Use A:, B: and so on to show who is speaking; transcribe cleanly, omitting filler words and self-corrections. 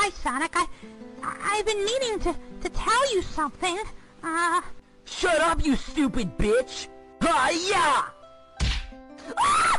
A: Hi, Sonic. I've been meaning to tell you something.
B: Shut up, you stupid bitch! Hi-ya!
A: Ah!